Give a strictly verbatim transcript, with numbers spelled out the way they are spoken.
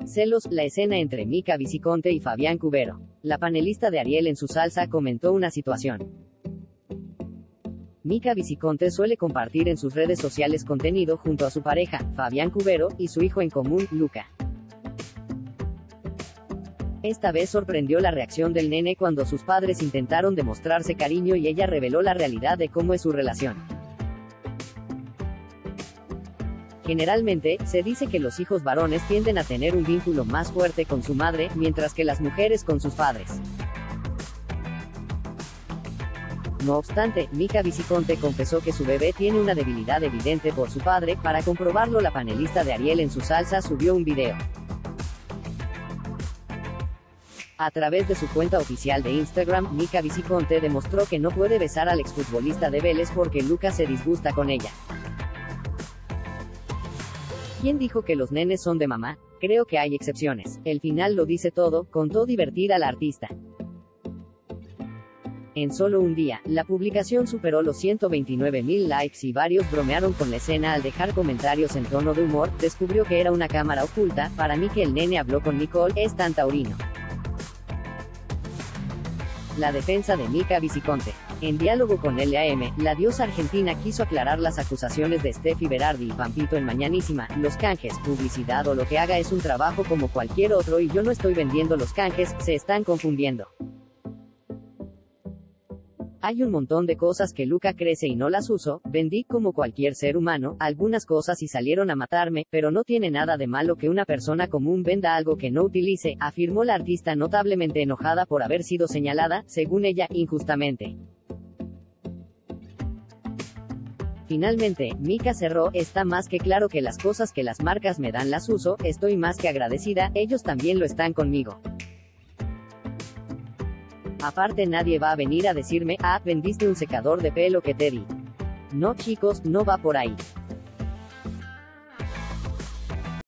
Celos, la escena entre Mika Viciconte y Fabián Cubero. La panelista de Ariel en su salsa comentó una situación. Mika Viciconte suele compartir en sus redes sociales contenido junto a su pareja, Fabián Cubero, y su hijo en común, Luca. Esta vez sorprendió la reacción del nene cuando sus padres intentaron demostrarse cariño y ella reveló la realidad de cómo es su relación. Generalmente, se dice que los hijos varones tienden a tener un vínculo más fuerte con su madre, mientras que las mujeres con sus padres. No obstante, Mika Viciconte confesó que su bebé tiene una debilidad evidente por su padre. Para comprobarlo, la panelista de Ariel en su salsa subió un video. A través de su cuenta oficial de Instagram, Mika Viciconte demostró que no puede besar al exfutbolista de Vélez porque Lucas se disgusta con ella. ¿Quién dijo que los nenes son de mamá? Creo que hay excepciones. El final lo dice todo, contó divertida la artista. En solo un día, la publicación superó los ciento veintinueve mil likes y varios bromearon con la escena al dejar comentarios en tono de humor. Descubrió que era una cámara oculta. Para mí que el nene habló con Nicole es tan taurino. La defensa de Mika Viciconte. En diálogo con L A M, la diosa argentina quiso aclarar las acusaciones de Steffi Berardi y Pampito en Mañanísima. Los canjes, publicidad o lo que haga es un trabajo como cualquier otro y yo no estoy vendiendo los canjes, se están confundiendo. Hay un montón de cosas que Luca crece y no las uso, vendí como cualquier ser humano, algunas cosas y salieron a matarme, pero no tiene nada de malo que una persona común venda algo que no utilice, afirmó la artista notablemente enojada por haber sido señalada, según ella, injustamente. Finalmente, Mika cerró, está más que claro que las cosas que las marcas me dan las uso, estoy más que agradecida, ellos también lo están conmigo. Aparte nadie va a venir a decirme, ah, vendiste un secador de pelo que te di. No chicos, no va por ahí.